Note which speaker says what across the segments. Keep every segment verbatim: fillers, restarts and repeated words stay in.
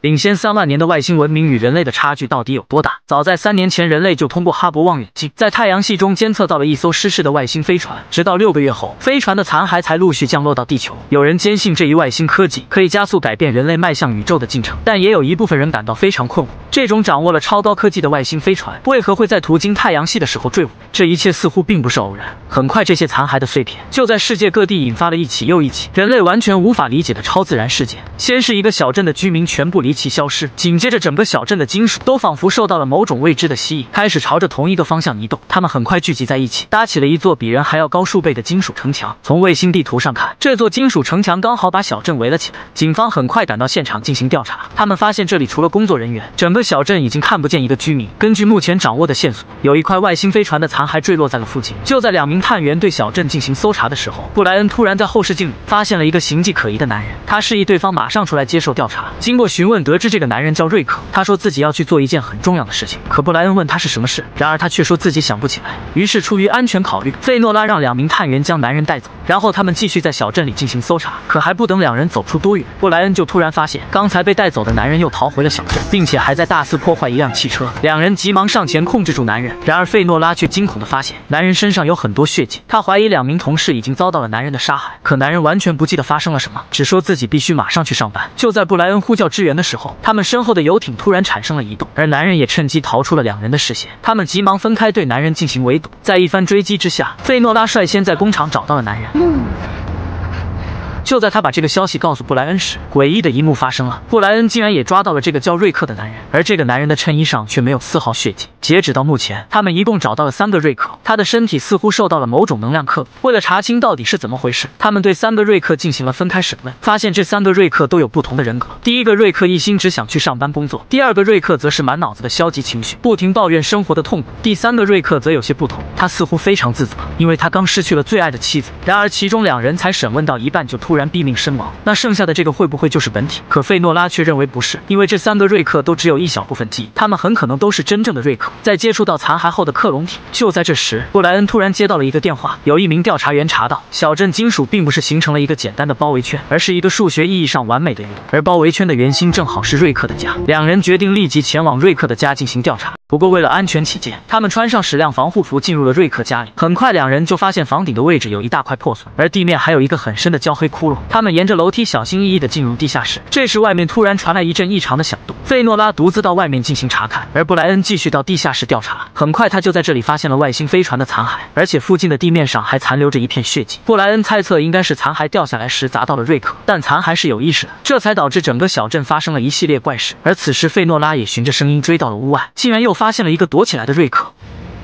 Speaker 1: 领先三万年的外星文明与人类的差距到底有多大？早在三年前，人类就通过哈勃望远镜在太阳系中监测到了一艘失事的外星飞船，直到六个月后，飞船的残骸才陆续降落到地球。有人坚信这一外星科技可以加速改变人类迈向宇宙的进程，但也有一部分人感到非常困惑：这种掌握了超高科技的外星飞船，为何会在途经太阳系的时候坠毁？这一切似乎并不是偶然。很快，这些残骸的碎片就在世界各地引发了一起又一起人类完全无法理解的超自然事件。先是一个小镇的居民全部离奇消失，紧接着整个小镇的金属都仿佛受到了某种未知的吸引，开始朝着同一个方向移动。它们很快聚集在一起，搭起了一座比人还要高数倍的金属城墙。从卫星地图上看，这座金属城墙刚好把小镇围了起来。警方很快赶到现场进行调查，他们发现这里除了工作人员，整个小镇已经看不见一个居民。根据目前掌握的线索，有一块外星飞船的残骸坠落在了附近。就在两名探员对小镇进行搜查的时候，布莱恩突然在后视镜里发现了一个形迹可疑的男人。他示意对方马上出来接受调查。经过询问，得知这个男人叫瑞克，他说自己要去做一件很重要的事情。可布莱恩问他是什么事，然而他却说自己想不起来。于是出于安全考虑，费诺拉让两名探员将男人带走，然后他们继续在小镇里进行搜查。可还不等两人走出多远，布莱恩就突然发现刚才被带走的男人又逃回了小镇，并且还在大肆破坏一辆汽车。两人急忙上前控制住男人，然而费诺拉却惊恐地发现男人身上有很多血迹，他怀疑两名同事已经遭到了男人的杀害。可男人完全不记得发生了什么，只说自己必须马上去上班。就在布莱恩呼叫支援的时候，他们身后的游艇突然产生了移动，而男人也趁机逃出了两人的视线。他们急忙分开对男人进行围堵，在一番追击之下，费诺拉率先在工厂找到了男人。嗯就在他把这个消息告诉布莱恩时，诡异的一幕发生了。布莱恩竟然也抓到了这个叫瑞克的男人，而这个男人的衬衣上却没有丝毫血迹。截止到目前，他们一共找到了三个瑞克，他的身体似乎受到了某种能量刻度。为了查清到底是怎么回事，他们对三个瑞克进行了分开审问，发现这三个瑞克都有不同的人格。第一个瑞克一心只想去上班工作，第二个瑞克则是满脑子的消极情绪，不停抱怨生活的痛苦。第三个瑞克则有些不同，他似乎非常自责，因为他刚失去了最爱的妻子。然而其中两人才审问到一半就突然毙命身亡，那剩下的这个会不会就是本体？可费诺拉却认为不是，因为这三个瑞克都只有一小部分记忆，他们很可能都是真正的瑞克，在接触到残骸后的克隆体。就在这时，布莱恩突然接到了一个电话，有一名调查员查到，小镇金属并不是形成了一个简单的包围圈，而是一个数学意义上完美的运动，而包围圈的圆心正好是瑞克的家。两人决定立即前往瑞克的家进行调查。不过为了安全起见，他们穿上矢量防护服进入了瑞克家里。很快，两人就发现房顶的位置有一大块破损，而地面还有一个很深的焦黑窟窿。他们沿着楼梯小心翼翼地进入地下室。这时，外面突然传来一阵异常的响动。费诺拉独自到外面进行查看，而布莱恩继续到地下室调查。很快，他就在这里发现了外星飞船的残骸，而且附近的地面上还残留着一片血迹。布莱恩猜测应该是残骸掉下来时砸到了瑞克，但残骸是有意识的，这才导致整个小镇发生了一系列怪事。而此时，费诺拉也循着声音追到了屋外，竟然又发现了一个躲起来的瑞克。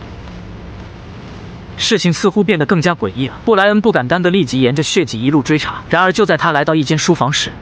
Speaker 1: 事情似乎变得更加诡异了。布莱恩不敢担的立即沿着血迹一路追查。然而就在他来到一间书房时，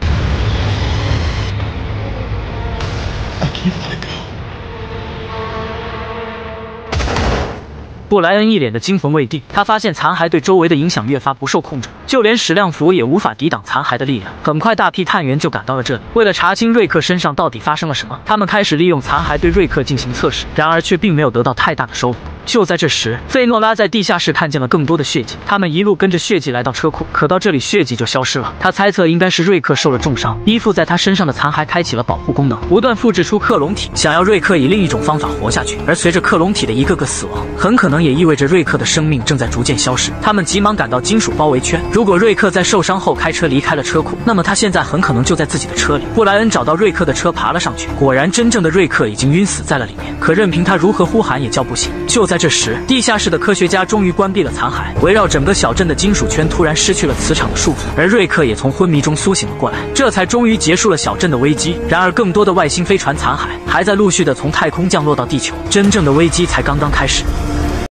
Speaker 1: 布莱恩一脸的惊魂未定，他发现残骸对周围的影响越发不受控制，就连矢量服也无法抵挡残骸的力量。很快，大批探员就赶到了这里，为了查清瑞克身上到底发生了什么，他们开始利用残骸对瑞克进行测试，然而却并没有得到太大的收获。就在这时，费诺拉在地下室看见了更多的血迹，他们一路跟着血迹来到车库，可到这里血迹就消失了。他猜测应该是瑞克受了重伤，依附在他身上的残骸开启了保护功能，不断复制出克隆体，想要瑞克以另一种方法活下去。而随着克隆体的一个个死亡，很可能也意味着瑞克的生命正在逐渐消失。他们急忙赶到金属包围圈，如果瑞克在受伤后开车离开了车库，那么他现在很可能就在自己的车里。布莱恩找到瑞克的车爬了上去，果然真正的瑞克已经晕死在了里面，可任凭他如何呼喊也叫不醒。就在这时，地下室的科学家终于关闭了残骸，围绕整个小镇的金属圈突然失去了磁场的束缚，而瑞克也从昏迷中苏醒了过来，这才终于结束了小镇的危机。然而更多的外星飞船残骸还在陆续的从太空降落到地球，真正的危机才刚刚开始。